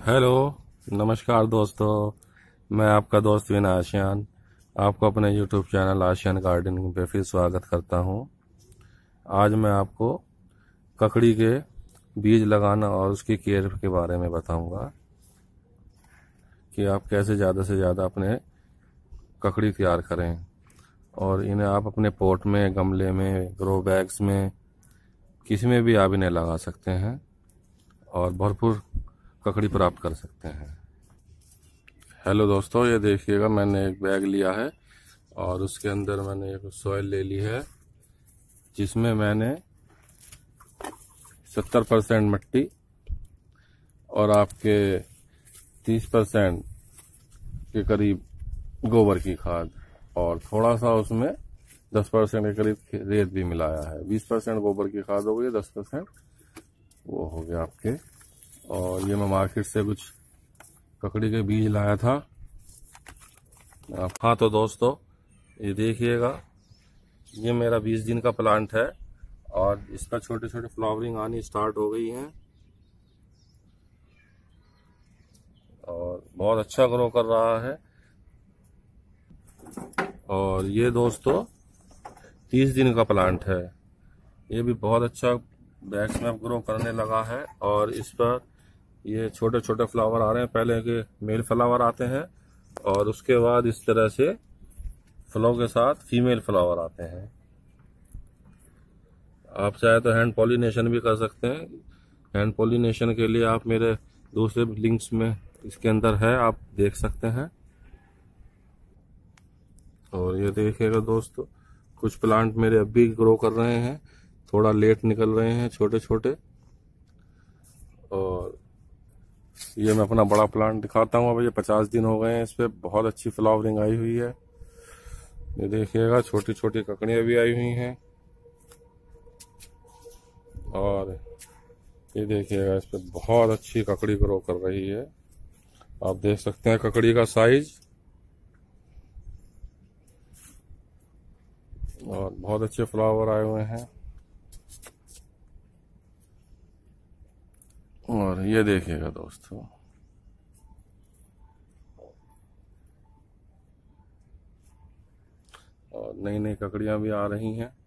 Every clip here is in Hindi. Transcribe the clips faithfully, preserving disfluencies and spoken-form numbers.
हेलो, नमस्कार दोस्तों। मैं आपका दोस्त विन आशियान आपको अपने यूट्यूब चैनल आशियान गार्डनिंग पे फिर स्वागत करता हूं। आज मैं आपको ककड़ी के बीज लगाना और उसकी केयर के बारे में बताऊंगा कि आप कैसे ज़्यादा से ज़्यादा अपने ककड़ी तैयार करें और इन्हें आप अपने पॉट में, गमले में, ग्रो बैग्स में, किसी में भी आप इन्हें लगा सकते हैं और भरपूर ककड़ी प्राप्त कर सकते हैं। हेलो दोस्तों, ये देखिएगा, मैंने एक बैग लिया है और उसके अंदर मैंने एक सॉइल ले ली है जिसमें मैंने सत्तर परसेंट मिट्टी और आपके तीस परसेंट के करीब गोबर की खाद और थोड़ा सा उसमें दस परसेंट के करीब रेत भी मिलाया है। बीस परसेंट गोबर की खाद हो गई, दस परसेंट वो हो गया आपके। और ये मैं मार्केट से कुछ ककड़ी के बीज लाया था। हाँ तो दोस्तों, ये देखिएगा, ये मेरा बीस दिन का प्लांट है और इसका छोटे छोटे फ्लावरिंग आनी स्टार्ट हो गई हैं और बहुत अच्छा ग्रो कर रहा है। और ये दोस्तों तीस दिन का प्लांट है, ये भी बहुत अच्छा बैग्स में ग्रो करने लगा है और इस पर ये छोटे छोटे फ्लावर आ रहे हैं। पहले के मेल फ्लावर आते हैं और उसके बाद इस तरह से फलों के साथ फीमेल फ्लावर आते हैं। आप चाहे तो हैंड पॉलिनेशन भी कर सकते हैं। हैंड पॉलिनेशन के लिए आप मेरे दूसरे लिंक्स में इसके अंदर है, आप देख सकते हैं। और ये देखिएगा दोस्तों, कुछ प्लांट मेरे अब भी ग्रो कर रहे हैं, थोड़ा लेट निकल रहे हैं छोटे छोटे। और ये मैं अपना बड़ा प्लांट दिखाता हूँ। अब ये पचास दिन हो गए हैं, इस पे बहुत अच्छी फ्लावरिंग आई हुई है। ये देखिएगा, छोटी छोटी ककड़ियाँ भी आई हुई हैं और ये देखिएगा, इस पे बहुत अच्छी ककड़ी ग्रो कर रही है। आप देख सकते हैं ककड़ी का साइज और बहुत अच्छे फ्लावर आए हुए हैं। और ये देखिएगा दोस्तों, और नई नई ककड़ियां भी आ रही हैं।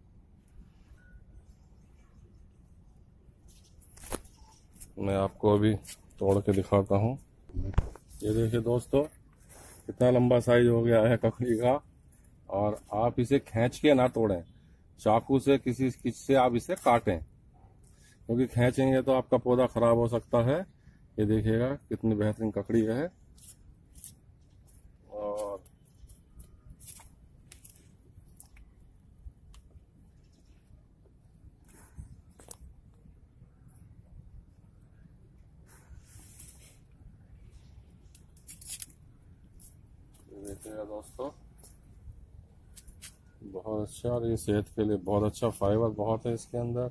मैं आपको अभी तोड़ के दिखाता हूं। ये देखिए दोस्तों, कितना लंबा साइज हो गया है ककड़ी का। और आप इसे खींच के ना तोड़ें, चाकू से किसी किसी से आप इसे काटें, क्योंकि खींचेंगे तो आपका पौधा खराब हो सकता है। ये देखिएगा कितनी बेहतरीन ककड़ी है। और देखिएगा दोस्तों, बहुत अच्छा, और ये सेहत के लिए बहुत अच्छा, फाइबर बहुत है इसके अंदर।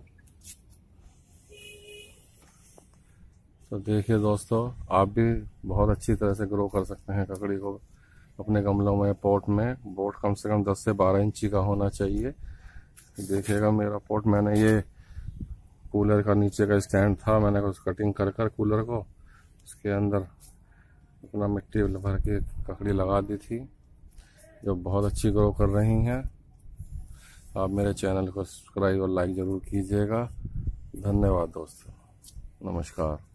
तो देखिए दोस्तों, आप भी बहुत अच्छी तरह से ग्रो कर सकते हैं ककड़ी को अपने गमलों में, पॉट में। पॉट कम से कम दस से बारह इंची का होना चाहिए। देखिएगा मेरा पॉट, मैंने ये कूलर का नीचे का स्टैंड था, मैंने कुछ कटिंग कर कर कूलर को उसके अंदर अपना मिट्टी भर के ककड़ी लगा दी थी, जो बहुत अच्छी ग्रो कर रही हैं। आप मेरे चैनल को सब्सक्राइब और लाइक ज़रूर कीजिएगा। धन्यवाद दोस्तों, नमस्कार।